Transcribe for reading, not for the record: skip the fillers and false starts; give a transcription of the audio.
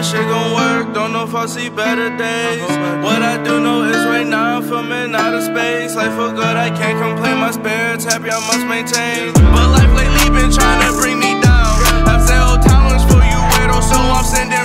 shit gon' work, don't know if I'll see better days. What I do know is right now I'm filming out of space. Life for good, I can't complain, my spirit's happy, I must maintain. But life lately been trying to bring me down. Have zero tolerance for you weirdos, so I'm sending